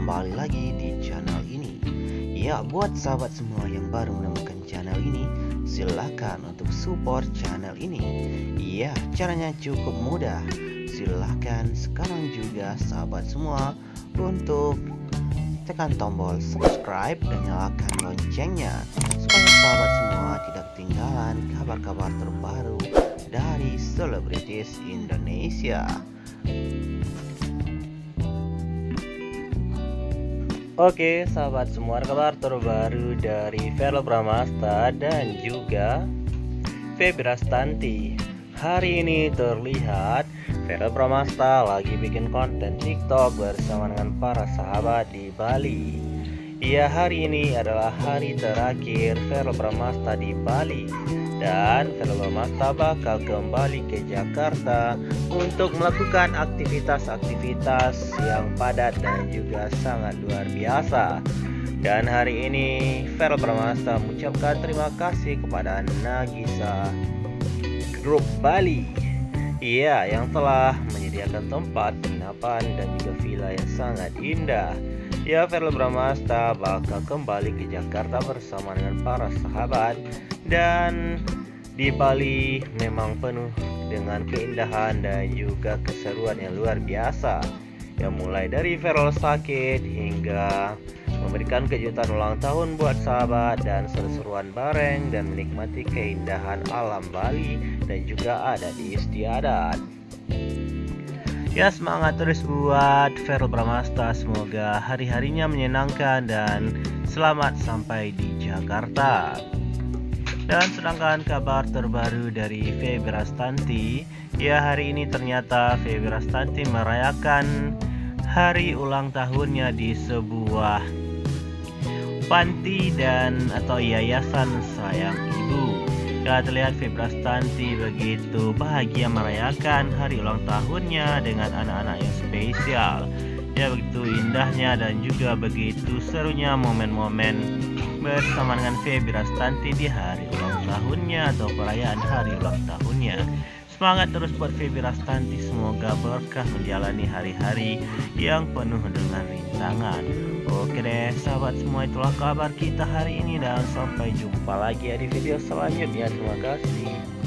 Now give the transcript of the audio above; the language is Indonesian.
kembali lagi di channel ini. Ya, buat sahabat semua yang baru menemukan channel ini, silakan untuk support channel ini. Ya, caranya cukup mudah. Silakan sekarang juga sahabat semua untuk tekan tombol subscribe dan nyalakan loncengnya supaya sahabat semua tidak ketinggalan kabar-kabar terbaru dari selebritis Indonesia. Oke sahabat semua, kabar terbaru dari Verrell Bramasta dan juga Feby Rastanti. Hari ini terlihat Verrell Bramasta lagi bikin konten TikTok bersama dengan para sahabat di Bali. Ya, hari ini adalah hari terakhir Verrell Bramasta di Bali, dan Verrell Bramasta bakal kembali ke Jakarta untuk melakukan aktivitas-aktivitas yang padat dan juga sangat luar biasa. Dan hari ini Verrell Bramasta mengucapkan terima kasih kepada Nagisa Group Bali, iya, yang telah menyediakan tempat penginapan dan juga villa yang sangat indah. Ya, Verrell Bramasta bakal kembali ke Jakarta bersama dengan para sahabat, dan di Bali memang penuh dengan keindahan dan juga keseruan yang luar biasa. Ya, mulai dari Verrell sakit hingga memberikan kejutan ulang tahun buat sahabat dan seru-seruan bareng dan menikmati keindahan alam Bali dan juga adat istiadat. Ya, semangat terus buat Verrell Bramasta, semoga hari-harinya menyenangkan dan selamat sampai di Jakarta. Dan sedangkan kabar terbaru dari Feby Rastanti, ya, hari ini ternyata Feby Rastanti merayakan hari ulang tahunnya di sebuah panti dan atau yayasan sayang ibu. Ya, terlihat Feby Rastanti begitu bahagia merayakan hari ulang tahunnya dengan anak-anak yang spesial. Ya, begitu indahnya dan juga begitu serunya momen-momen bersama dengan Feby Rastanti di hari ulang tahunnya atau perayaan hari ulang tahunnya. Semangat terus buat Feby Rastanti, semoga berkah menjalani hari-hari yang penuh dengan rintangan. Oke deh sahabat semua, itulah kabar kita hari ini dan sampai jumpa lagi ya di video selanjutnya. Terima kasih.